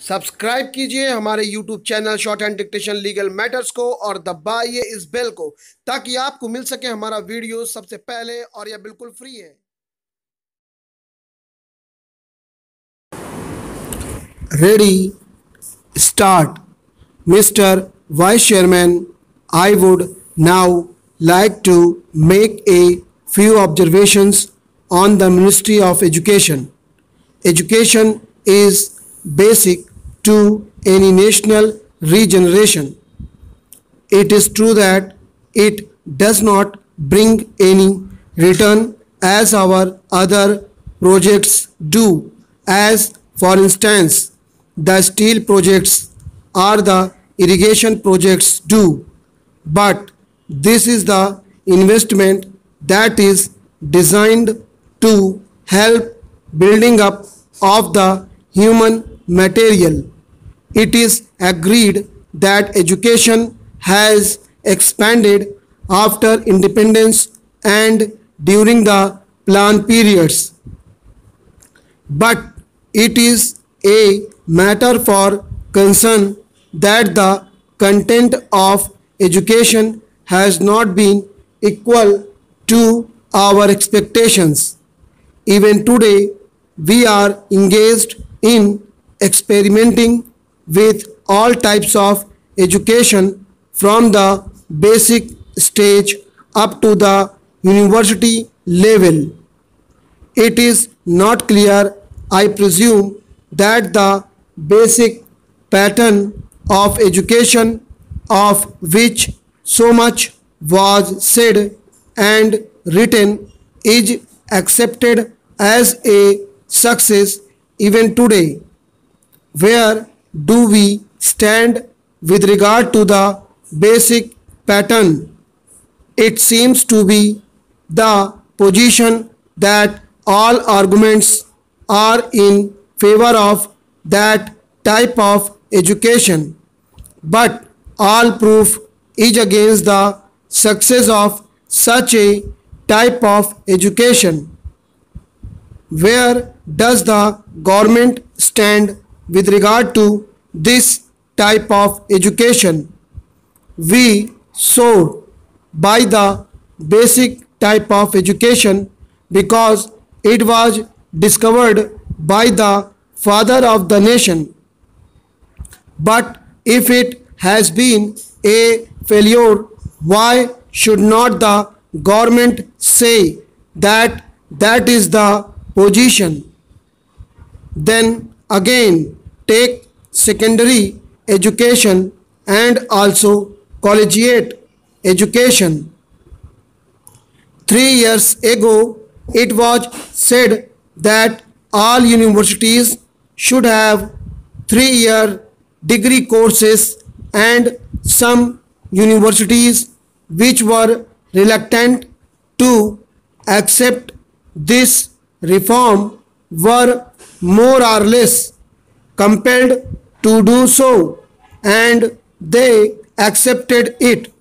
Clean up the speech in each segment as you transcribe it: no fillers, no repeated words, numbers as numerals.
Subscribe कीजिए हमारे YouTube channel shorthand dictation legal matters को और दबाइए इस बेल को ताकि आपको मिल सके हमारा वीडियो सबसे पहले और यह बिल्कुल फ्री है। Ready, start. Mr. Vice Chairman, I would now like to make a few observations on the Ministry of Education. Education is basic to any national regeneration. It is true that it does not bring any return as our other projects do, as for instance, the steel projects or the irrigation projects do. But this is the investment that is designed to help building up of the human material. It is agreed that education has expanded after independence and during the plan periods. But it is a matter for concern that the content of education has not been equal to our expectations. Even today, we are engaged in experimenting with all types of education from the basic stage up to the university level. It is not clear, I presume, that the basic pattern of education of which so much was said and written is accepted as a success even today. Where do we stand with regard to the basic pattern? It seems to be the position that all arguments are in favor of that type of education, but all proof is against the success of such a type of education. Where does the government stand with regard to this type of education? We soar by the basic type of education because it was discovered by the father of the nation. But if it has been a failure, why should not the government say that that is the position? Then again, take secondary education and also collegiate education. 3 years ago, it was said that all universities should have 3-year degree courses, and some universities which were reluctant to accept this reform were more or less compelled to do so, and they accepted it.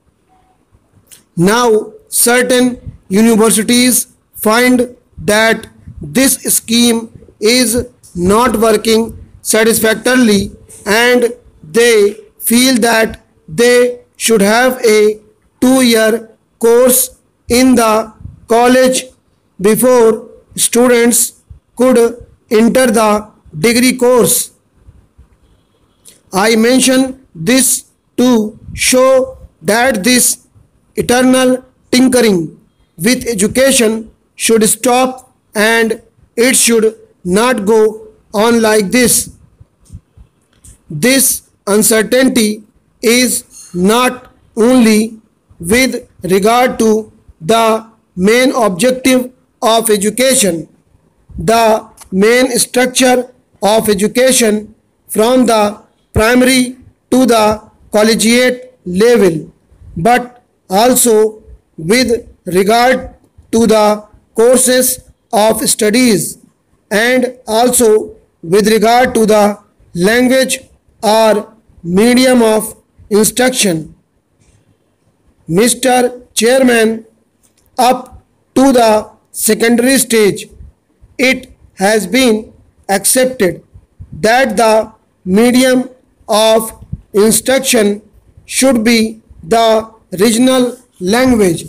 Now certain universities find that this scheme is not working satisfactorily and they feel that they should have a 2-year course in the college before students could enter the degree course. I mention this to show that this eternal tinkering with education should stop and it should not go on like this. This uncertainty is not only with regard to the main objective of education, the main structure of education from the primary to the collegiate level, but also with regard to the courses of studies and also with regard to the language or medium of instruction. Mr. Chairman, up to the secondary stage, it has been accepted that the medium of instruction should be the regional language.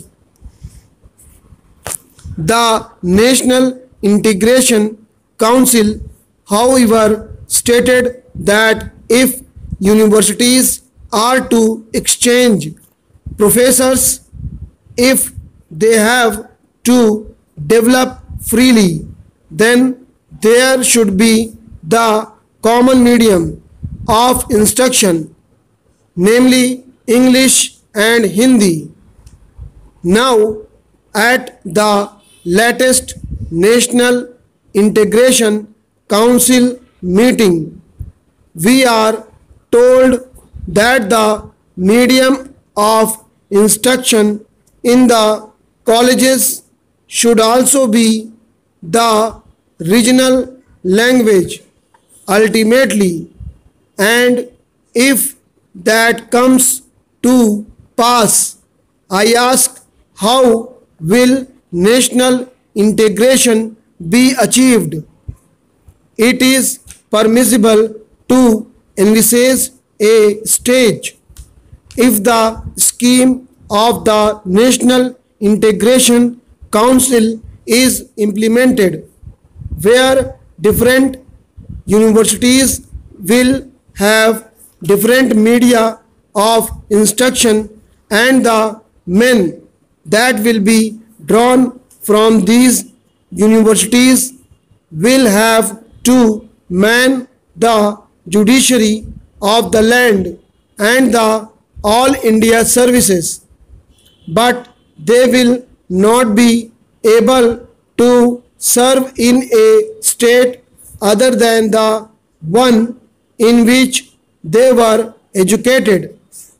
The National Integration Council, however, stated that if universities are to exchange professors, if they have to develop freely, then there should be the common medium of instruction, namely English and Hindi. Now, at the latest National Integration Council meeting, we are told that the medium of instruction in the colleges should also be the regional language ultimately, and if that comes to pass, I ask, how will national integration be achieved? It is permissible to envisage a stage if the scheme of the National Integration Council is implemented, where different universities will have different media of instruction, and the men that will be drawn from these universities will have to man the judiciary of the land and the all India services, but they will not be able to serve in a state other than the one in which they were educated.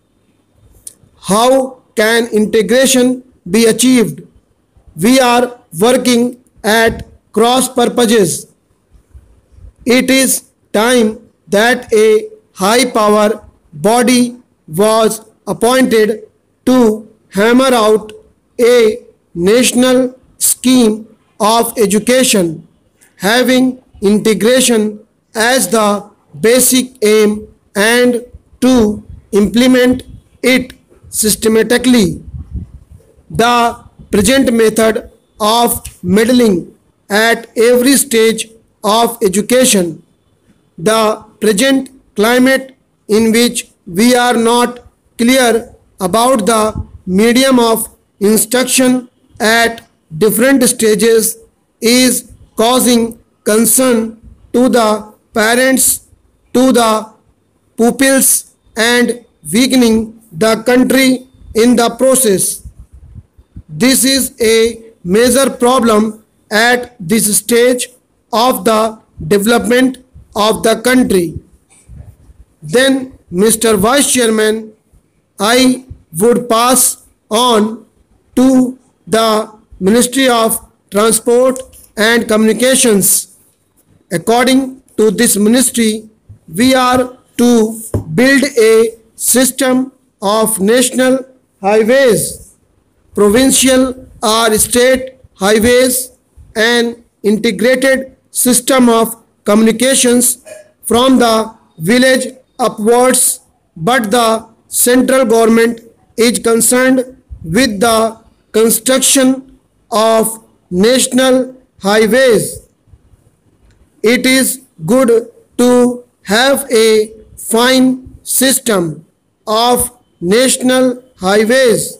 How can integration be achieved? We are working at cross purposes. It is time that a high power body was appointed to hammer out a national scheme of education having integration as the basic aim and to implement it systematically. The present method of meddling at every stage of education, the present climate in which we are not clear about the medium of instruction at different stages, is causing concern to the parents, to the pupils, and weakening the country in the process. This is a major problem at this stage of the development of the country. Then, Mr. Vice Chairman, I would pass on to the Ministry of Transport and Communications. According to this ministry, we are to build a system of national highways, provincial or state highways, an integrated system of communications from the village upwards, but the central government is concerned with the construction of national highways. It is good to have a fine system of national highways.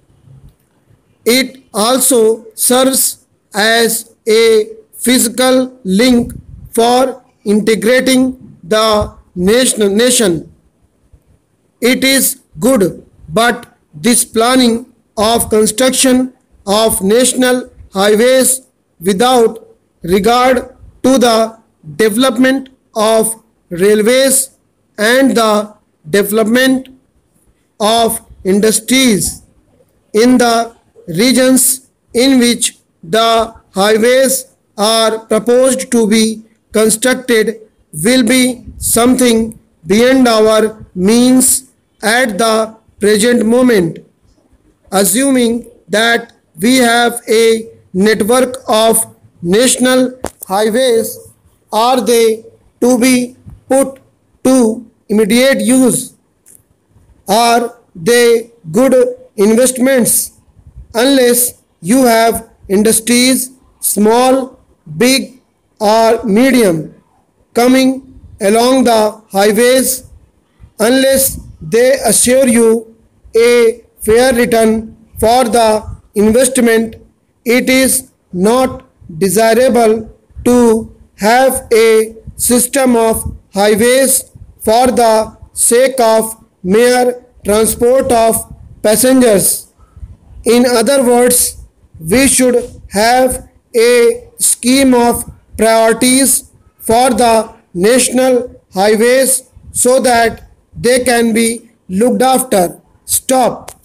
It also serves as a physical link for integrating the nation. It is good, but this planning of construction of national highways without regard to the development of railways and the development of industries in the regions in which the highways are proposed to be constructed will be something beyond our means at the present moment. Assuming that we have a network of national highways, are they to be put to immediate use? Are they good investments? Unless you have industries, small, big, or medium, coming along the highways, unless they assure you a fair return for the investment, it is not desirable to have a system of highways for the sake of mere transport of passengers. In other words, we should have a scheme of priorities for the national highways so that they can be looked after. Stop.